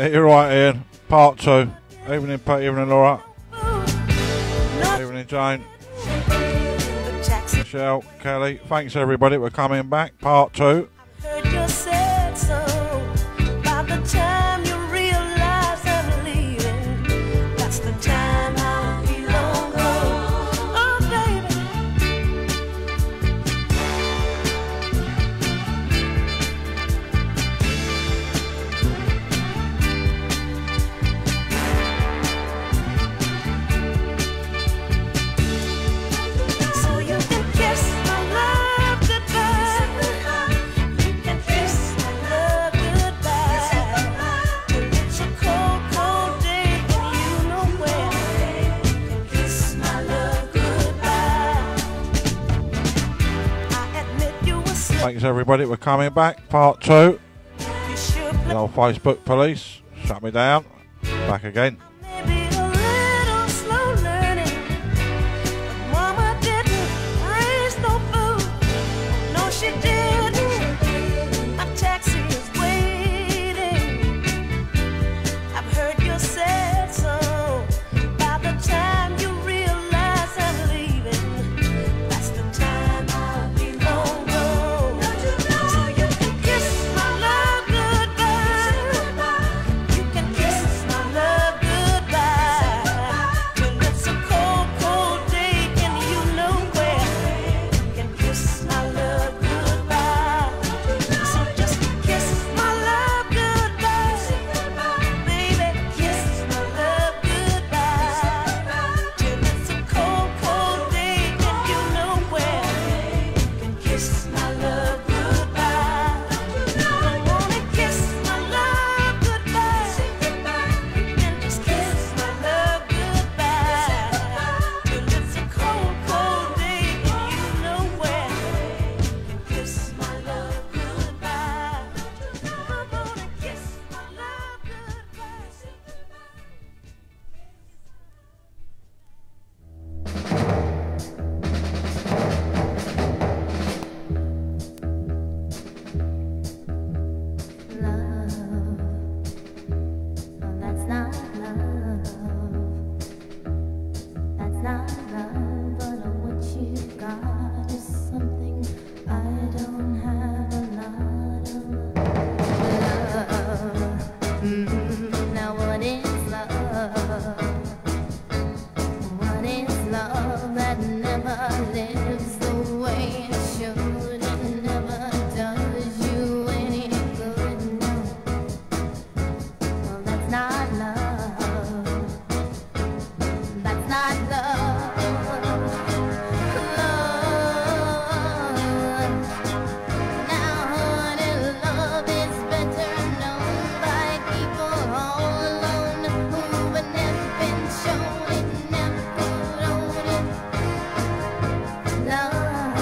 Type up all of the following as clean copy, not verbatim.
Yeah, you're right, Ian. Part 2. Evening, Pete. Evening, Laura. Evening, Jane. Michelle, Kelly. Thanks, everybody, for coming back. Part 2. Heard your sad song. By the time you realize I'm leaving, that's the time I'll be long gone. Oh, baby. So you can kiss my love goodbye. You can kiss my love goodbye. Till it's a cold, cold day and you know where. You can kiss my love goodbye. I admit you were slow. Thanks, everybody, for coming back. Part 2. You sure The old Facebook police shut me down. Back again. maybe a little slow learning. But Mama didn't raise no food. No, she didn't. My taxi is waiting. I've heard your sad song. By the time you realize I'm leaving, that's the time I'll be long gone. So you can kiss my love goodbye. You can kiss my love goodbye. Till it's a cold, cold day and you know where. You can kiss my love goodbye. So just kiss my love goodbye. Baby, kiss my love goodbye. Till it's a cold, cold day and you know where. You can kiss my love goodbye. I wanna kiss my love goodbye. You can just kiss my love goodbye. Till it's a cold, cold day and you know where. You can kiss my love goodbye. I wanna kiss my love goodbye. That's not love. That's not love. But what you got is something I don't have a lot of. Love. Now what is love? What is love that never lives the way it should? It never does you any good. No. Well, that's not love. That's not love. Love. Now, honey, love is better known by people all alone who've never been shown it, never could own it. Love.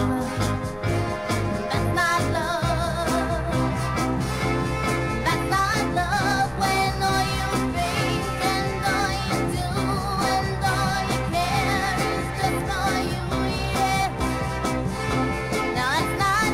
That's not love. That's not love when all you think and all you do and all you care is just for you, yeah. Now it's not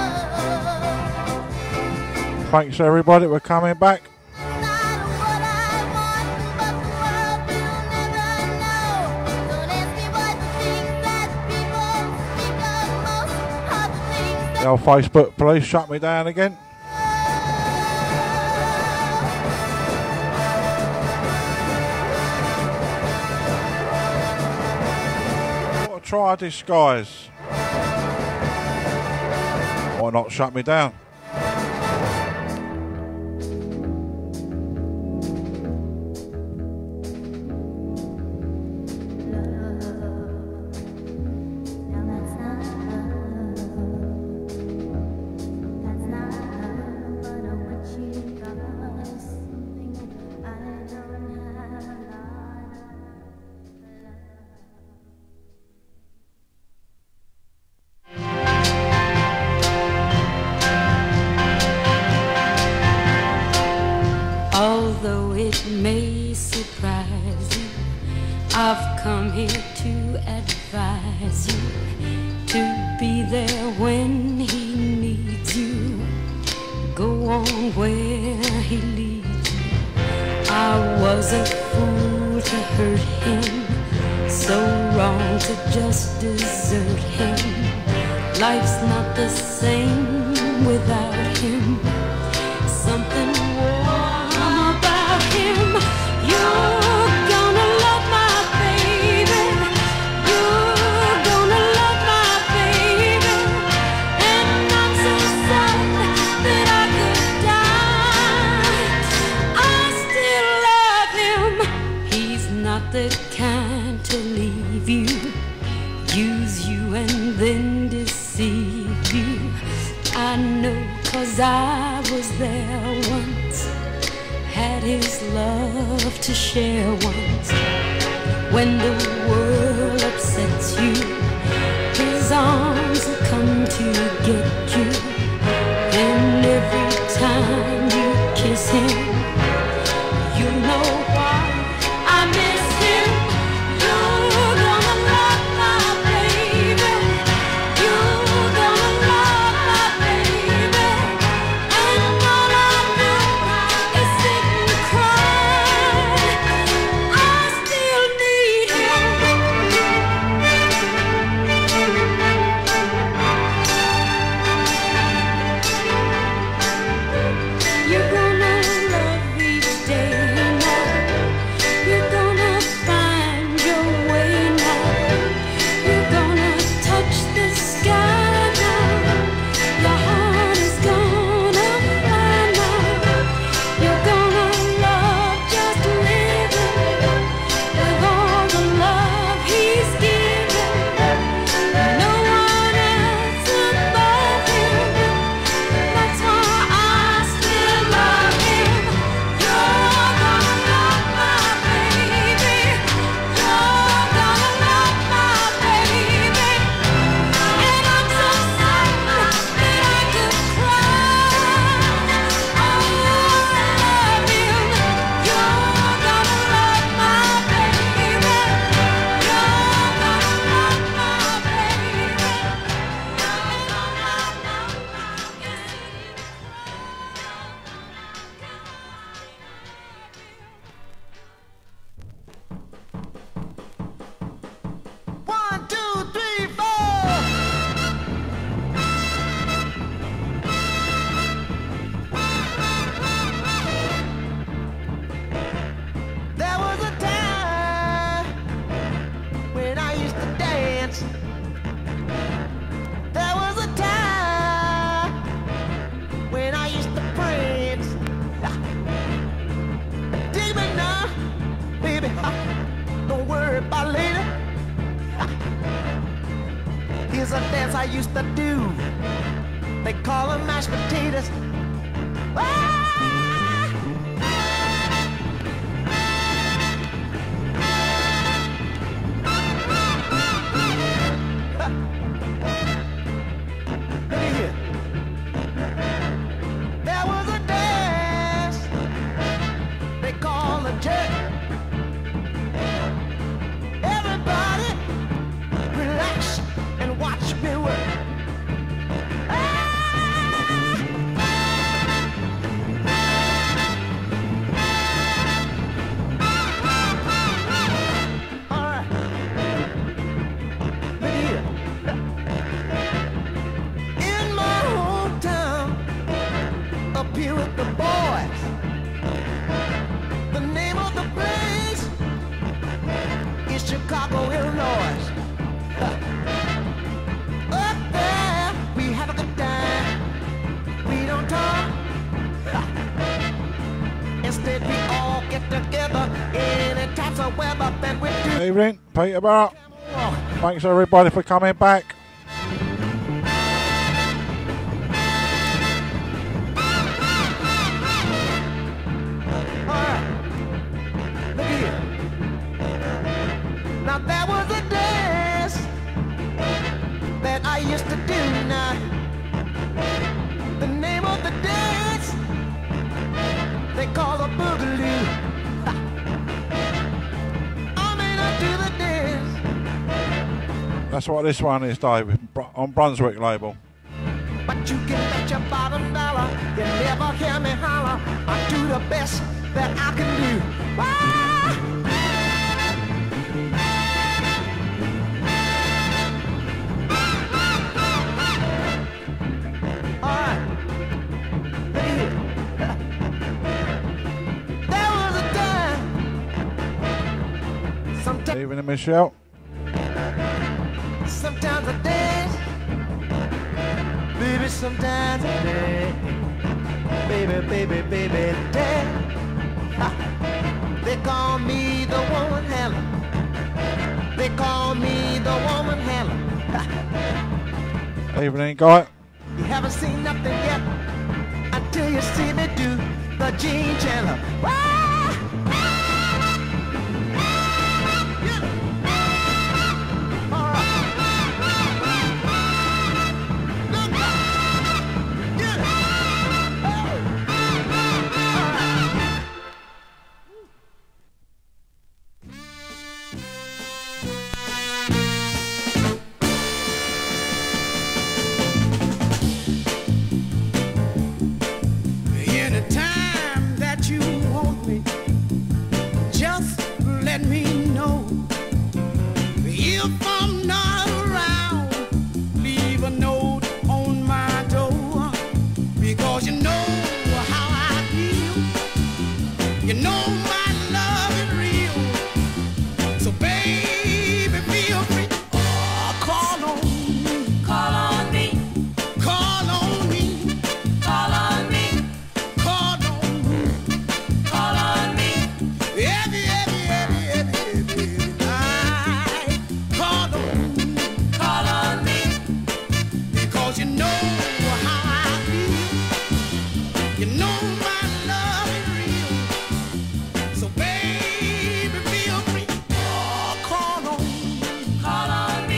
love. Thanks, everybody, for coming back. That's not what I want, but the world will never know. Don't ask me what the things that people speak of most are the things that The old Facebook police shut me down again. Gotta try a disguise. Why not shut me down? wasn't fool to hurt him, so wrong to just desert him. Life's not the same without him. Something warm about him. You're gonna love my baby. You're gonna love my baby. And I'm so sad that I could die. I still love him. He's not the kind to leave you, use you and then deceive you. I know, 'cause I was there once, had his love to share once. When the world upsets you, his arms will come to get you. And every time you kiss him, you know why I miss him. You're gonna love my baby. You're gonna love my baby. And all I do is sit and cry. I still need him. You're gonna love each day now. You're gonna find your way now. You're gonna touch the sky now. Your heart is gonna fly now. You're gonna love just living with all the love he's given. No one else above him. That's why I still love him. You're gonna love my baby. You're gonna love my baby. And I'm so sad that I could cry. Oh, I love him. You're gonna love my baby. You're gonna love my baby. One, two, three, four. There was a time when I used to dance. There was a time when I used to prance. Deep enough, baby. Don't worry about later. Here's a dance I used to do. They call them mashed potatoes. Ah! Look at here. There was a dance they call a jerk. Everybody relax and watch me work. All right. Look here. In my hometown, up here with the boys, the name of the place is Chicago, Illinois. Up there, we have a good time. We don't talk. Instead, we all get together any types of weather that we do. Evening, Peterborough. Thanks everybody for coming back. Alright, look here. Now there was a dance that I used to do now. The name of the dance they call a boogaloo. I may not do the dance. That's what this one is, Dave, on Brunswick label. But you can bet your bottom dollar you never hear me holler. I do the best that I can do. All right. Look here. There was a time. Sometimes. Evening, Michelle. Sometimes I dance, baby, sometimes I dance, baby, dance. Ha. They call me the woman handler, they call me the woman handler. Ha. Evening, guy. You haven't seen nothing yet until you see me do the Gene Chandler. Anytime that you want me, just let me know. If I'm not around, leave a note on my door, because you know how I feel. You know my love is real. So baby, feel free. Oh, call on me. Call on me, Call on me. call on me, Call on me. call on me. Every night. Call on me. Call on me, Because you know how I feel. You know my love is real. So baby, feel free. Oh, call on me. call on me.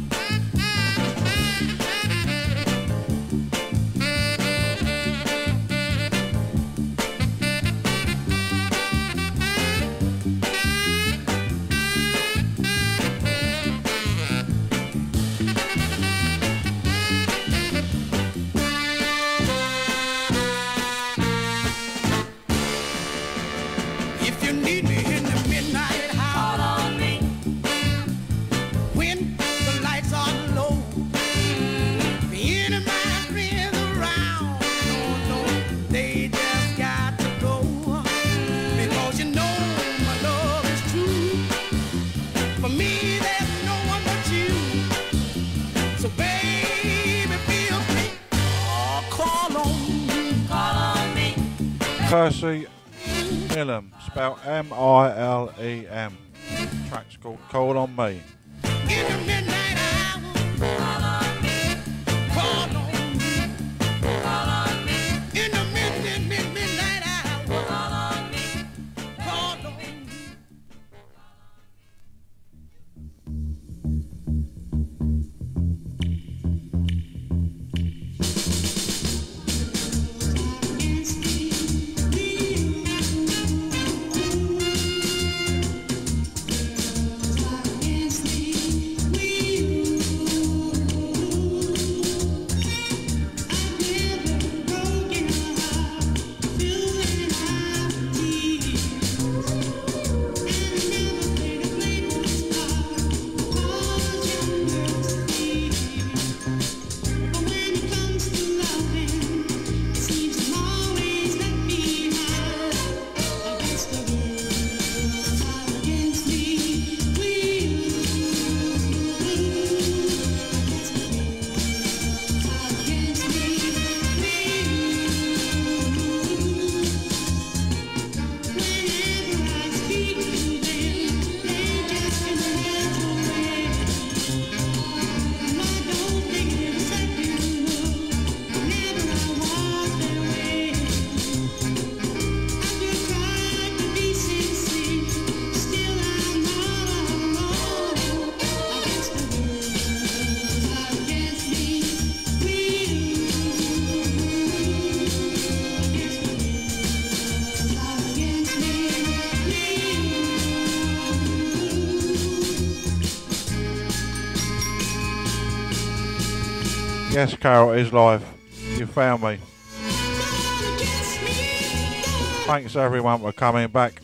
If you need me in the midnight Call hour, on me, when the lights are low, any of my friends around, no, they just got to go. Because you know my love is true. For me, there's no one but you. So baby, feel free. Oh, call on me. call on me. Percy Millam, spelled M-I-L-E-M. Track's called Call on Me. In the midnight hour, Call on me, call on me. call on me, In the midnight hour, call on me. call on me. Yes, Carol, it is live. You found me. Thanks everyone for coming back.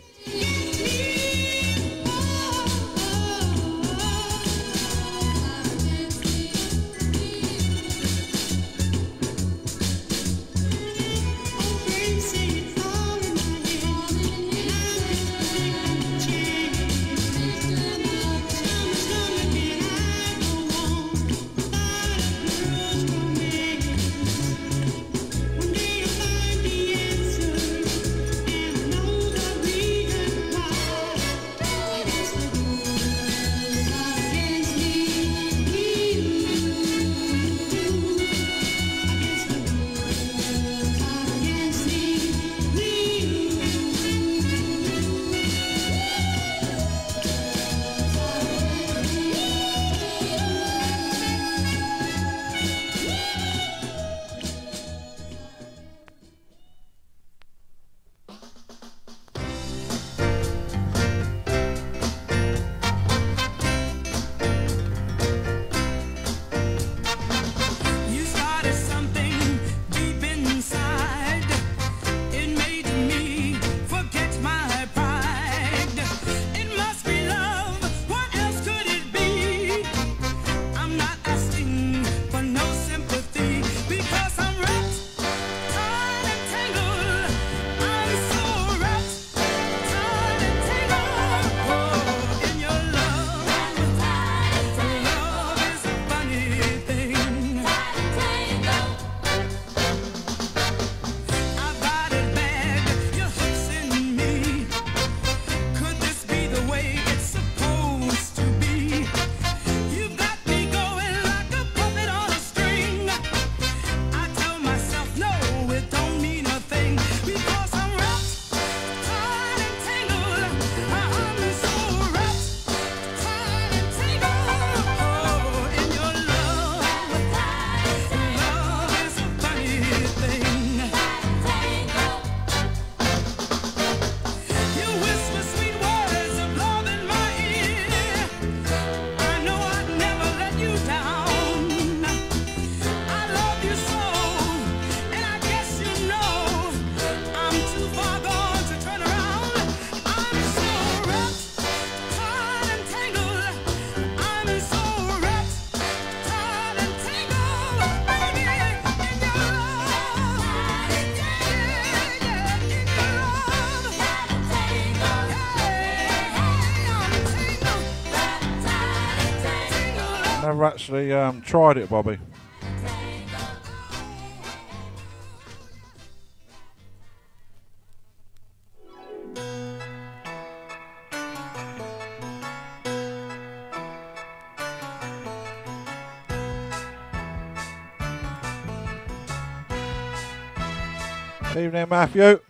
Never actually tried it, Bobby. Evening, Matthew.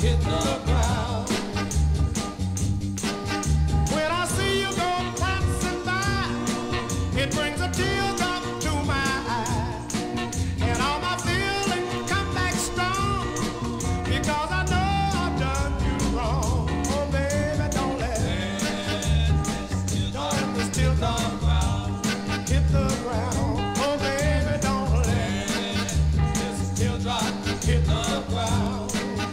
hit the ground. When I see you go prancing by, it brings a teardrop to my eye, and all my feelings come back strong because I know I've done you wrong. Oh baby, don't let this teardrop hit the ground. Oh baby, don't let this teardrop hit the ground.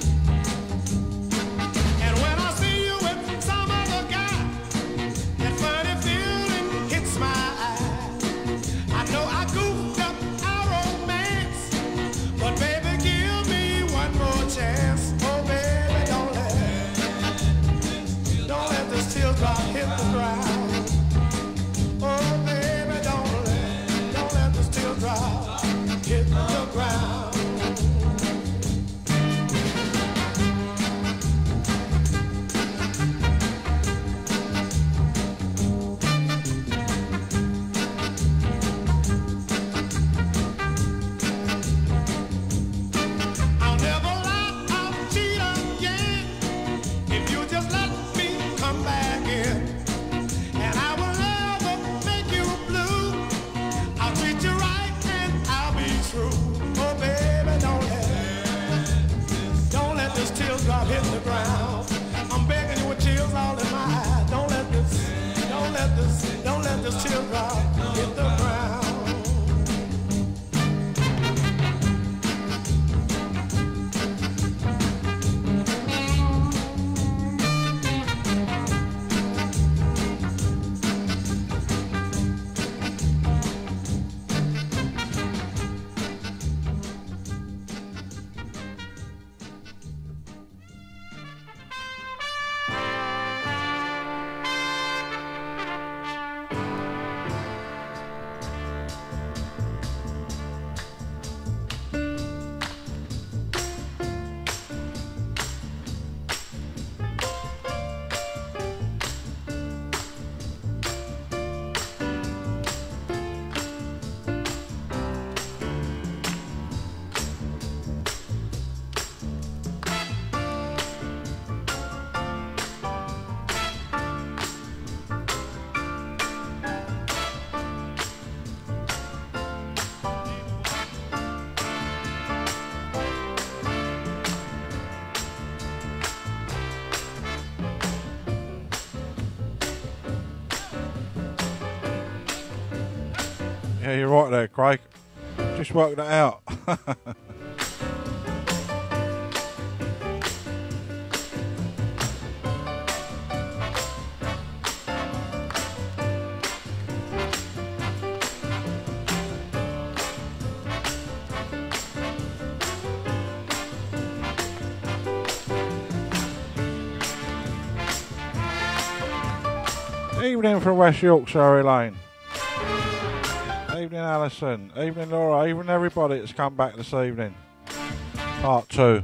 And when I see you with some other guy, that funny feeling hits my eye. I know I goofed up our romance, but baby, give me one more chance. Oh baby, don't let this teardrop hit the ground. Oh baby, don't let this teardrop hit the ground. I'll never lie, I'll cheat again if you just let me come back in. And I will never make you blue. I'll treat you right and I'll be true. Oh baby, don't let this teardrop hit the ground. I'm begging you with tears all in my eyes. Don't let this teardrop hit the ground. Yeah, you're right there, Craig. Just worked that out. Evening from West Yorkshire Lane. Evening Alison, evening Laura, evening everybody that's come back this evening. Part 2.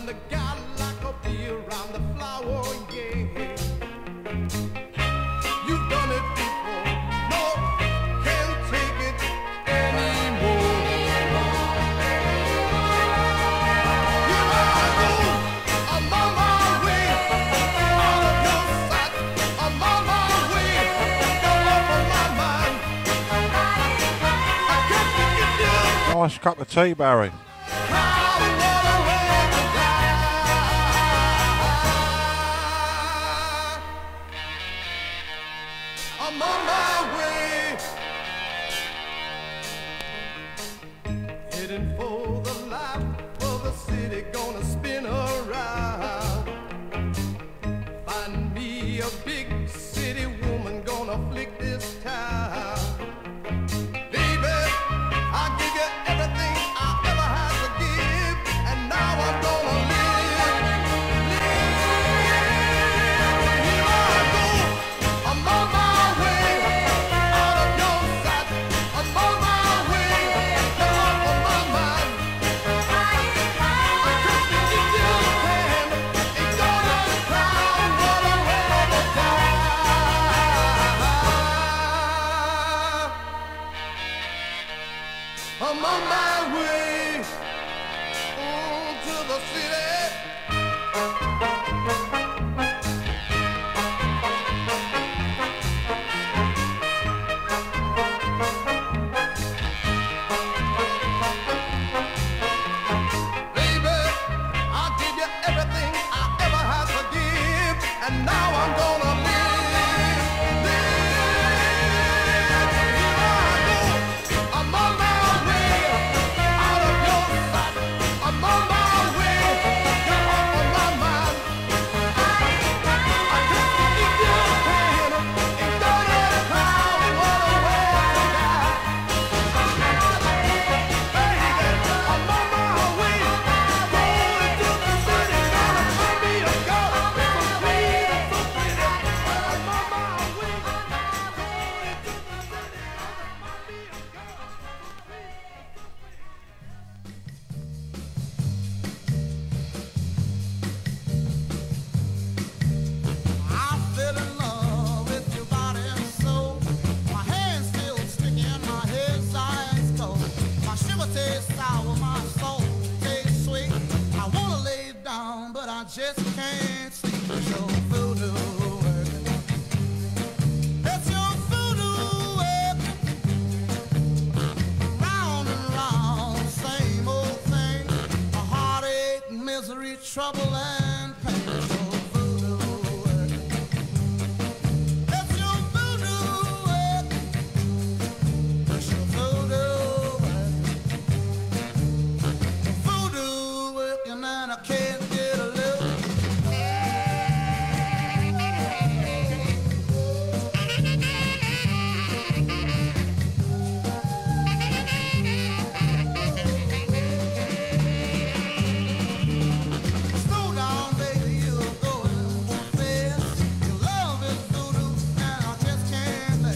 the guy like a bee around the flower, yeah. You've done it before, no, can't take it anymore. Here I go, I'm on my way, out of your sight. I'm on my way, you're off of my mind. I can't forget you. Nice cup of tea, Barry. I'm on my way, heading for the life of the city, gonna spin around. Find me a big city woman, gonna flick this town. Baby, I'll give you everything I ever had to give, and now I'm gonna live. Here I go, I'm on my way, out of your sight. I'm on my way, you're off of my mind. I can't forget your hand, ain't gonna cry, what a way to die. I'm on my way to the city. Baby, I'll give you everything I ever had to give, and now I'm gonna live. Here I go, I'm on my way, out of your sight. I'm on my way, you're off of my mind. I can't forget your pain, ain't gonna cry, what a way to die. Baby, I'm on my way, going to the city, gonna find me a girl, so sweet and so pretty. I'm on my way, going to the city, gonna find me a girl, so sweet and so pretty. I fell in love with your body and soul. My hands still sticky and my head's ice cold. My shiver tastes sour, my soul tastes sweet. I wanna lay down, but I just can't sleep. So